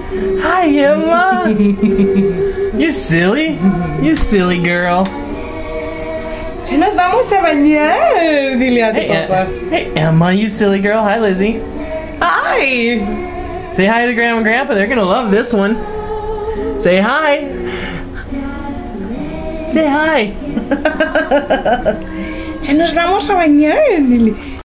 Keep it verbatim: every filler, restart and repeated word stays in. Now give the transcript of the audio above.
Hi, Emma. You silly. You silly girl. Ya nos vamos a bañar. Dile a tu Hey, papá. uh, hey, Emma, you silly girl. Hi, Lizzie. Ay. Say hi to Grandma and Grandpa. They're gonna love this one. Say hi. Say hi. Ya nos vamos a bañar. Dile.